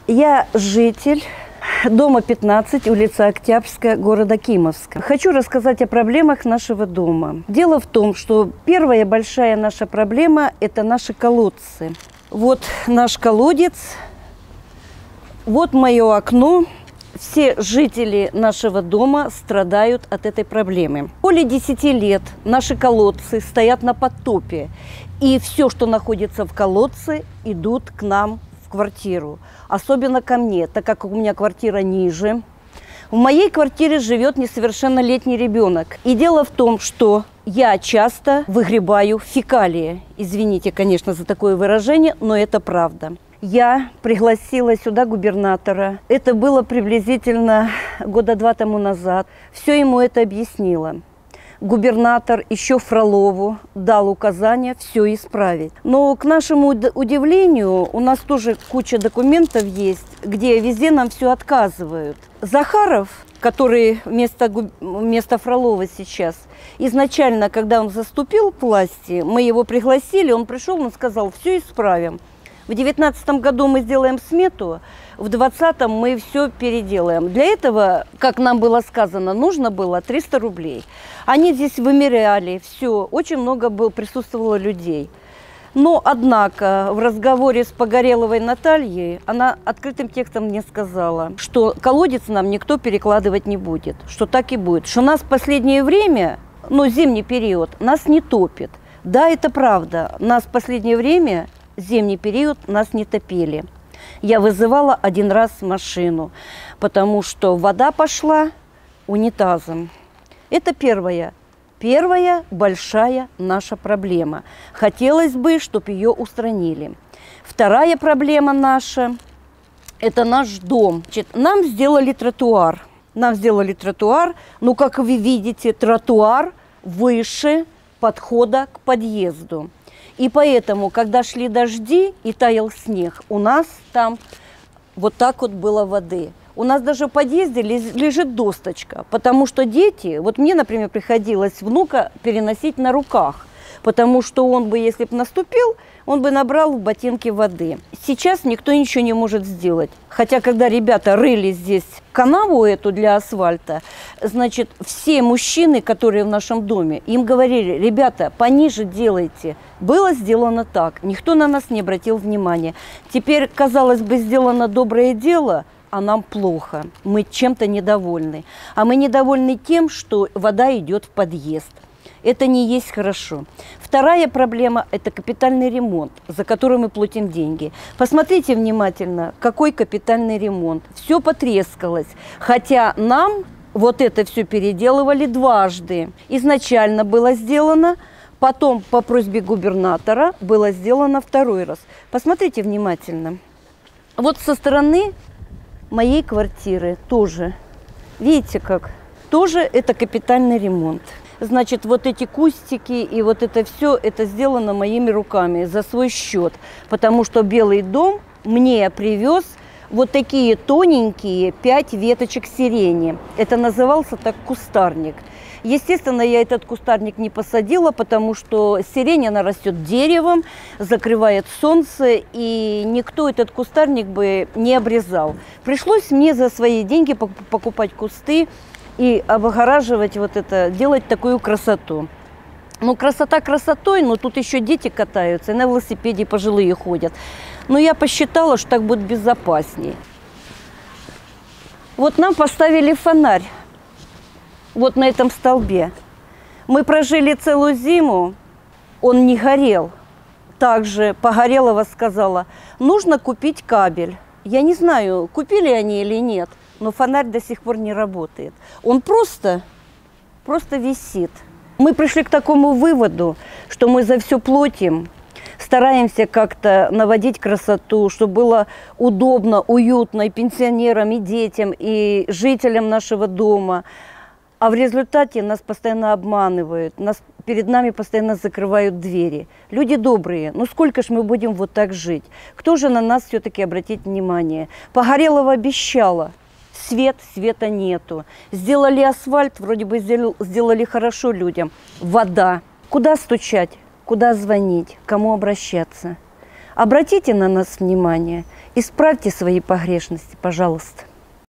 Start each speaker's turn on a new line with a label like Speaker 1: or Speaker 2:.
Speaker 1: Я житель дома 15, улица Октябрьская, города Кимовска. Хочу рассказать о проблемах нашего дома. Дело в том, что первая большая наша проблема – это наши колодцы. Вот наш колодец, вот мое окно. Все жители нашего дома страдают от этой проблемы. Более 10 лет наши колодцы стоят на подтопе. И все, что находится в колодце, идут к нам в квартиру. Особенно ко мне, так как у меня квартира ниже. В моей квартире живет несовершеннолетний ребенок. И дело в том, что я часто выгребаю фекалии. Извините, конечно, за такое выражение, но это правда. Я пригласила сюда губернатора. Это было приблизительно года 2 тому назад. Все ему это объяснила. Губернатор еще Фролову дал указание все исправить. Но, к нашему удивлению, у нас тоже куча документов есть, где везде нам все отказывают. Захаров, который вместо Фролова сейчас, изначально, когда он заступил к власти, мы его пригласили, он пришел, он сказал, все исправим. В 2019 году мы сделаем смету, в 2020 мы все переделаем. Для этого, как нам было сказано, нужно было 300 рублей. Они здесь вымеряли, все, очень много присутствовало людей. Но, однако, в разговоре с Погореловой Натальей, она открытым текстом мне сказала, что колодец нам никто перекладывать не будет, что так и будет. Что нас в последнее время, зимний период, нас не топит. Да, это правда, нас в последнее время... Зимний период нас не топили. Я вызывала один раз машину, потому что вода пошла унитазом. Это первая большая наша проблема. Хотелось бы, чтобы ее устранили. Вторая проблема наша – это наш дом. Нам сделали тротуар. Как вы видите, тротуар выше подхода к подъезду. И поэтому, когда шли дожди и таял снег, у нас там вот так вот было воды. У нас даже в подъезде лежит досточка, потому что дети, вот мне, например, приходилось внука переносить на руках, потому что он бы, если бы наступил, он бы набрал в ботинки воды. Сейчас никто ничего не может сделать. Хотя, когда ребята рыли здесь канаву эту для асфальта, значит, все мужчины, которые в нашем доме, им говорили, ребята, пониже делайте. Было сделано так. Никто на нас не обратил внимания. Теперь, казалось бы, сделано доброе дело, а нам плохо. Мы чем-то недовольны. А мы недовольны тем, что вода идет в подъезд. Это не есть хорошо. Вторая проблема – это капитальный ремонт, за который мы платим деньги. Посмотрите внимательно, какой капитальный ремонт. Все потрескалось, хотя нам вот это все переделывали дважды. Изначально было сделано, потом по просьбе губернатора было сделано второй раз. Посмотрите внимательно. Вот со стороны моей квартиры тоже, видите как, тоже это капитальный ремонт. Значит, вот эти кустики и вот это все, это сделано моими руками за свой счет. Потому что Белый дом мне привез вот такие тоненькие 5 веточек сирени. Это назывался так кустарник. Естественно, я этот кустарник не посадила, потому что сирень, она растет деревом, закрывает солнце, и никто этот кустарник бы не обрезал. Пришлось мне за свои деньги покупать кусты и обгораживать вот это, делать такую красоту. Красота красотой, но тут еще дети катаются, и на велосипеде пожилые ходят. Но я посчитала, что так будет безопасней. Вот нам поставили фонарь, вот на этом столбе. Мы прожили целую зиму, он не горел. Также Погорелова сказала, нужно купить кабель. Я не знаю, купили они или нет. Но фонарь до сих пор не работает. Он просто висит. Мы пришли к такому выводу, что мы за все платим, стараемся как-то наводить красоту, чтобы было удобно, уютно и пенсионерам, и детям, и жителям нашего дома. А в результате нас постоянно обманывают, перед нами постоянно закрывают двери. Люди добрые, сколько ж мы будем вот так жить? Кто же на нас все-таки обратит внимание? Погорелова обещала. Света нету. Сделали асфальт, вроде бы сделали хорошо людям. Вода. Куда стучать? Куда звонить? Кому обращаться? Обратите на нас внимание. Исправьте свои погрешности, пожалуйста.